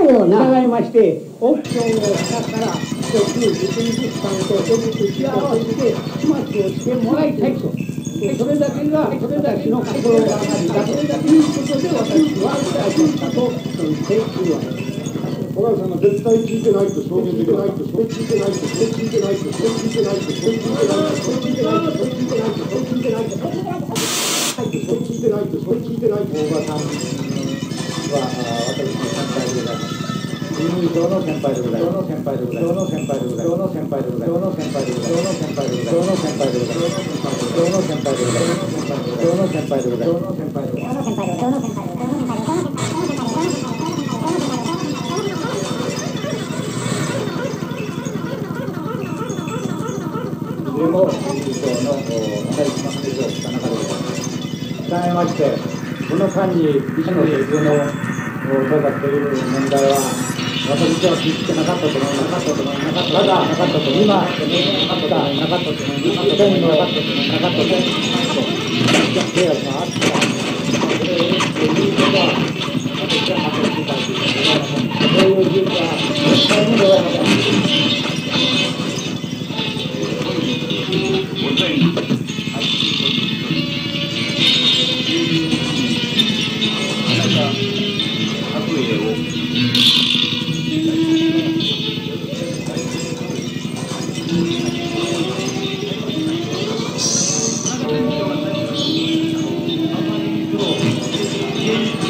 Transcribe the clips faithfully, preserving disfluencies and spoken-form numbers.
のような従いましてオプションを下から一つ一日スタンと一つ打ち合わせて始末をしてもらいたいと。それだけが私の心がかりだということで私は大事だと言っているわけです。 小川さんが絶対聞いてないと証言できないと、そう聞いてないと、そう聞いてないと、そう聞いてないと、そう聞いてないと、そう聞いてないと、そう聞いてないと、そう聞いてないと、そう聞いてないと、そう聞いてないと、そう聞いてないと、大場さんは私の先輩でございます。自民党の先輩でございます。党の先輩でございます。党の先輩でございます。党の先輩でございます。党の先輩でございます。党の先輩でございます。党の先輩でございます。党の先輩でございます。党の先輩でございます。党の先輩でございます。党の先輩でございます。党の先輩でございます。でも自民党の当たり前の話をした中でございます。したがいまして、この間に医師の手術の統括という問題は、私は聞いてなかったと思います。なかったと思います。ただ、なかったと思います。今、なかったと思います。なかったと思います。なかったと思います。なかったと思います。なかったと思います。契約があった。それを言うことは、私はまとめていただきます。そういう事実は、絶対にございません。 現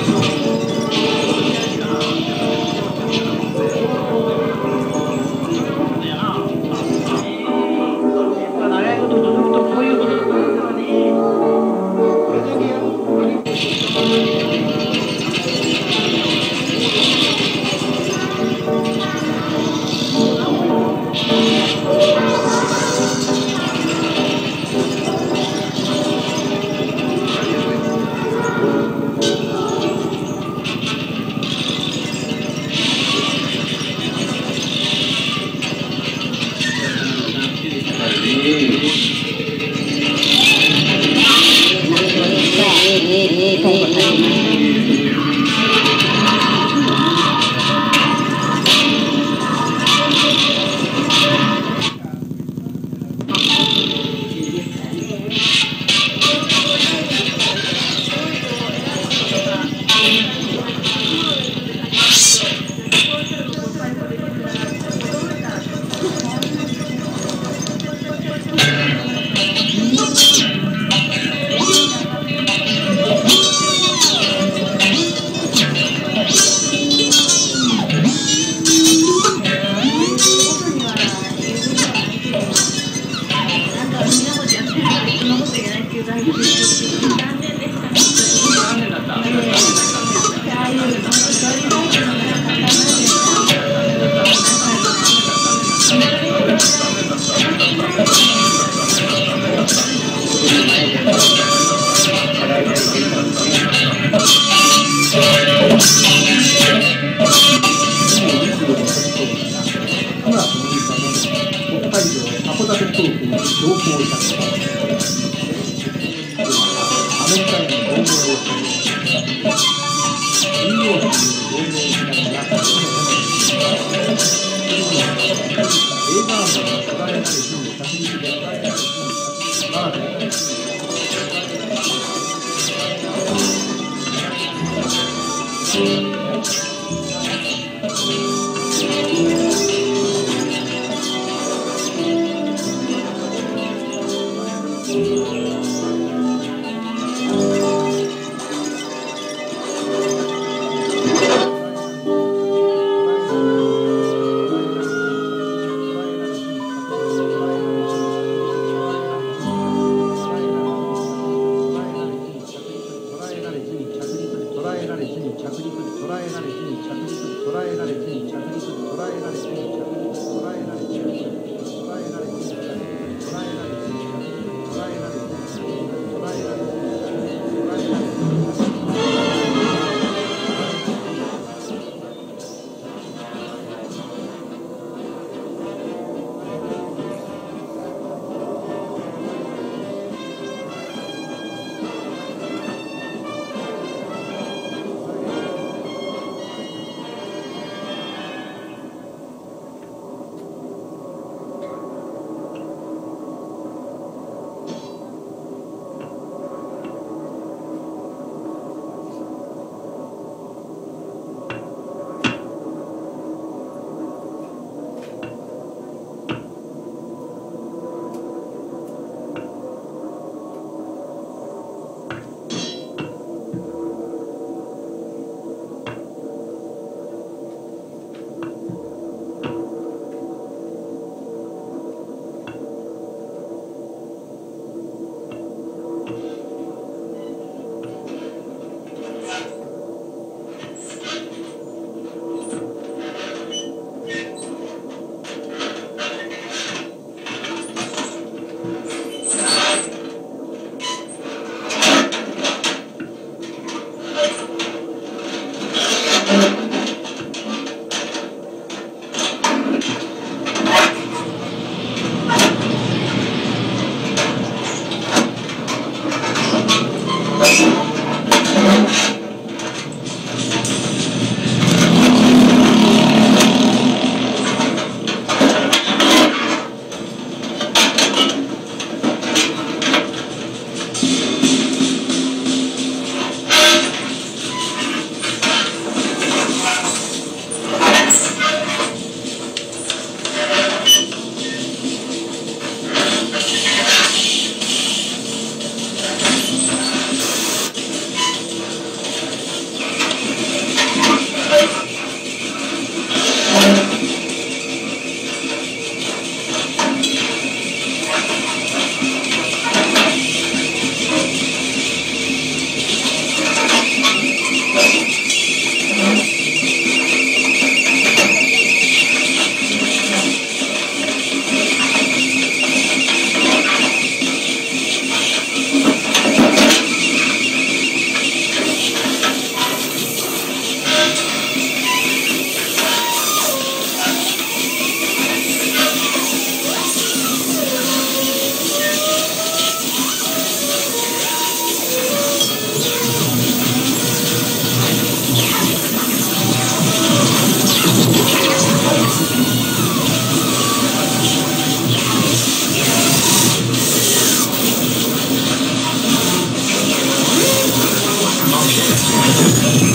Thank you.